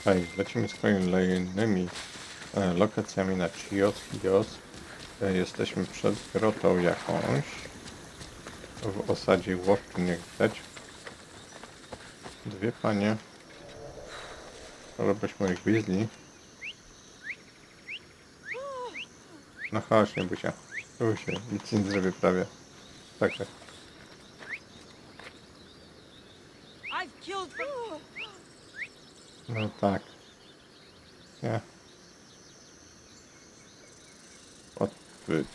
Hej, lecimy z kolejnymi lokacjami na Chios. Jesteśmy przed grotą jakąś. W osadzie łowczy nie widać. Dwie panie. Żebyśmy moich gwizli. No chodź, nie bój się. Bój się, nic nie zrobię prawie. Tak. No tak. Nie. Odbyt.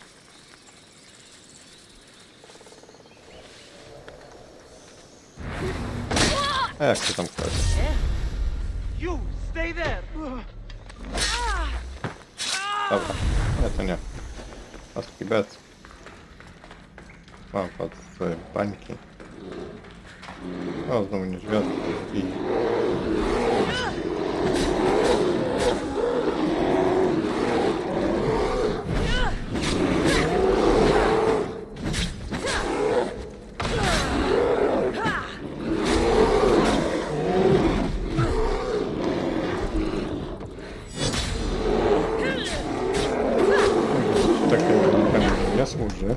A jak to tam chodzi? Dobra, nie, to nie. Paski bez. Mam pod swoje bańki. O, znowu niedźwiadki. Nie służy.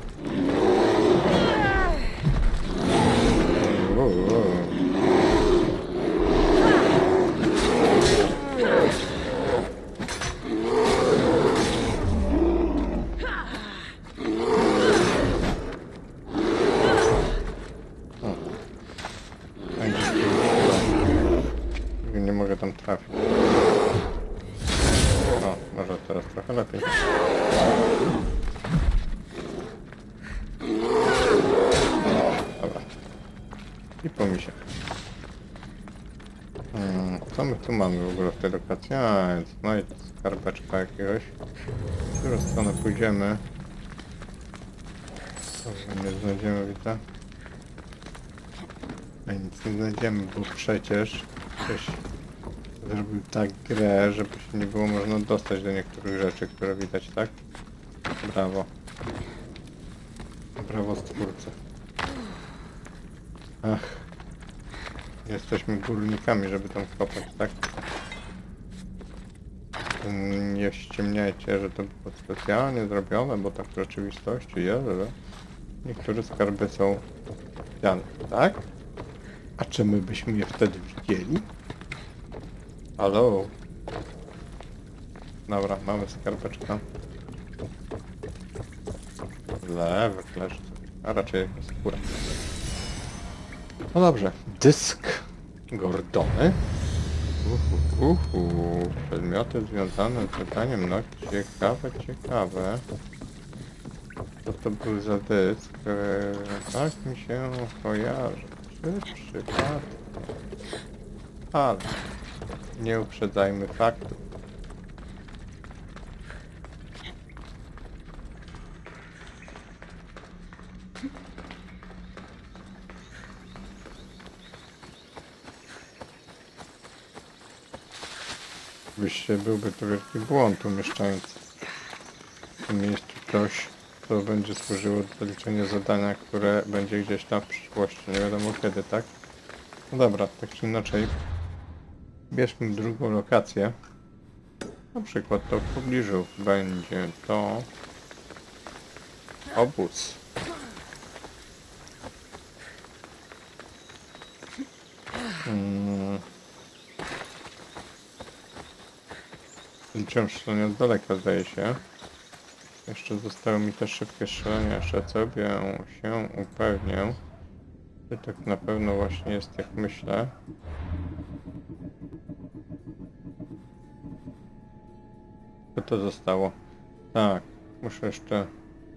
Nie mogę tam trafić. O, może teraz trochę lepiej. Dobra. I po misie. Co my tu mamy w ogóle w tej lokacji? A, znajdź skarbeczka jakiegoś. W którą stronę pójdziemy? Dobrze, nie znajdziemy, widzę. A nic nie znajdziemy, bo przecież ktoś zrobił tak grę, żeby się nie było można dostać do niektórych rzeczy, które widać, tak? Brawo. Brawo stwórcy. Ach. Jesteśmy górnikami, żeby tam kopać, tak? Nie ściemniajcie, że to było specjalnie zrobione, bo tak w rzeczywistości jest, że niektóre skarby są specjalne, tak? A czy my byśmy je wtedy widzieli? Halo? Dobra, mamy skarbeczkę. Lewy kleszcz, a raczej skóra. No dobrze, dysk Gordony. Przedmioty związane z zadaniem, no ciekawe. Co to był za dysk? Tak mi się kojarzy. Czy przypadek? Ale nie uprzedzajmy faktów. Byłby to wielki błąd umieszczając w tym miejscu coś, co będzie służyło do zaliczenia zadania, które będzie gdzieś tam w przyszłości, nie wiadomo kiedy, tak? No dobra, tak czy inaczej, bierzmy drugą lokację. Na przykład to w pobliżu będzie to obóz. Liczyłem strzelania z daleka, zdaje się. Jeszcze zostało mi też szybkie strzelanie, jeszcze sobie się upewnię, że tak na pewno właśnie jest, jak myślę. Co to zostało? Tak, muszę jeszcze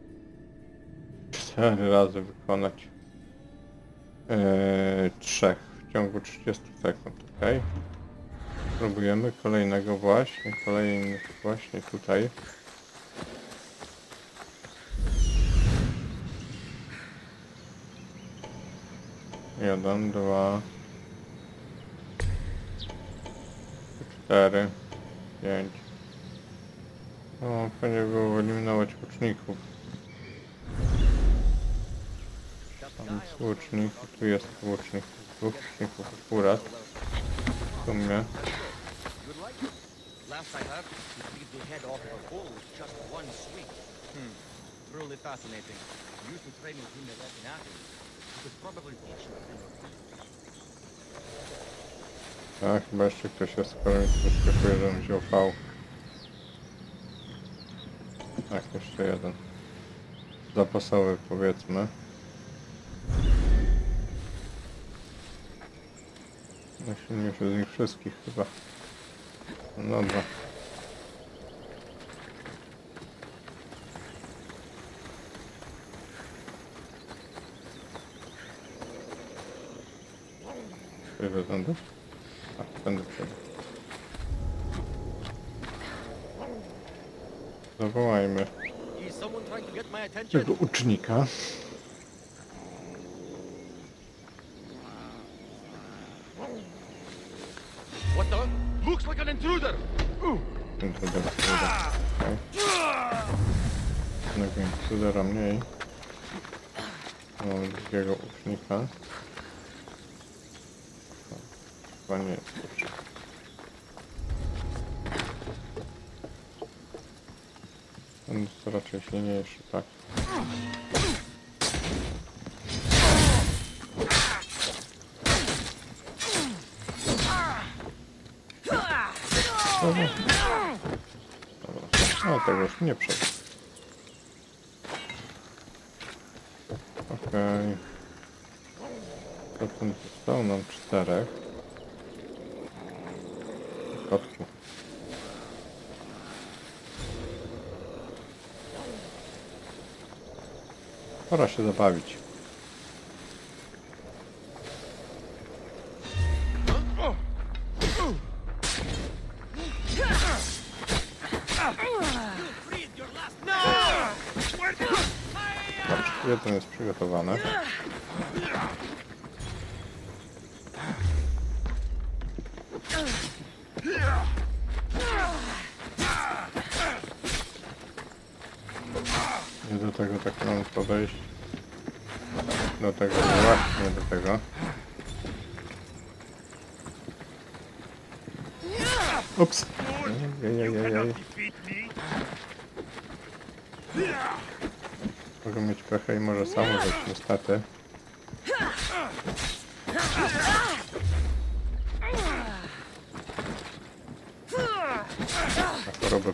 4 razy wykonać 3 w ciągu 30 sekund, ok? Spróbujemy kolejny właśnie tutaj. 1, 2, 4, 5. O, fajnie było wyeliminować łuczników. Tam jest łucznik, tu jest łucznik. Dwóch łuczników akurat. W sumie. Last I heard, he freed the head off of a bull with just one sweep. Truly fascinating. Used to training him in Athens. He could probably teach you a thing or two. Tak, chyba jeszcze ktoś jest, skoro mi przeskakuje, że on wziął V. Tak, jeszcze jeden. Zapasowy, powiedzmy. Najsilniejszy z nich wszystkich chyba. No dobra. Ile tędy? A, tędy przejdę. Zawołajmy Is someone trying to get my attention? tego ucznika. What the? Looks like an intruder! Intrudera, okej. Jednego intrudera mniej. Mamy drugiego ucznika. Chyba nie jest ucznik. On jest raczej silniejszy, tak. Dobra. Ale tego już nie przejdę. Okej. Potem zostało nam 4. Kotku. Pora się zabawić. Dobrze, jeden jest przygotowany. I do tego tak mam podejść. Do tego, właśnie do tego. Ups. Ej. Mogę mieć pecha i może sam użyć, niestety. Na chorobę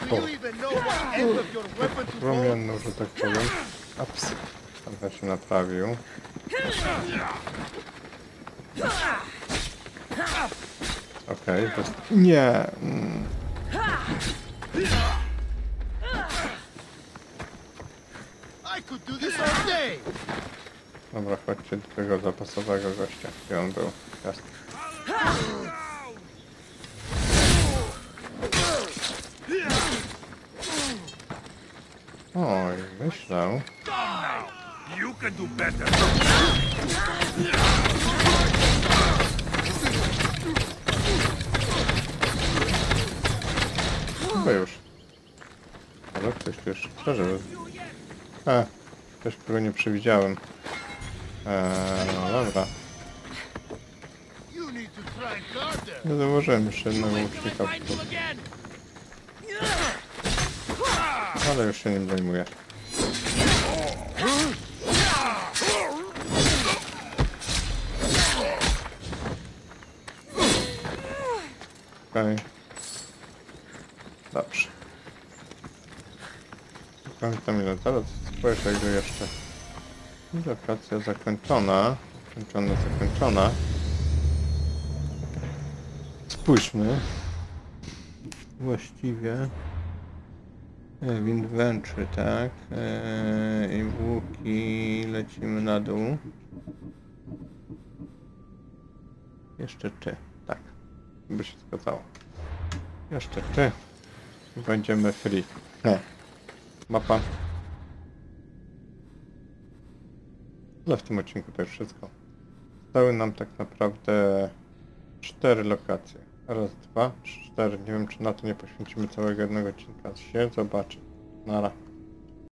promienną, że tak powiem. Ups. Tam się naprawił. Okej, to jest... Nie! Dobra, chodźcie do tego zapasowego gościa, gdzie on był. Jasne. Oj, myślał. You can do better. Chyba już. Ale ktoś tu jeszcze przeżył. Ktoś, którego nie przewidziałem. No dobra. Nie zauważyłem jeszcze jednego ucznika. Ale już się nim zajmuję. Okej. Dobrze. Pamiętam ile teraz spojrzę, ile jeszcze. Lokacja zakończona. Zakończona. Spójrzmy. Właściwie. W inventory, tak. I łuki. Lecimy na dół. Jeszcze ty. Tak. By się zgadzało. Jeszcze ty. Będziemy free. Mapa. Ale w tym odcinku to już wszystko. Zostały nam tak naprawdę 4 lokacje. Raz, 2, 4. Nie wiem, czy na to nie poświęcimy całego jednego odcinka. Się zobaczy. Nara.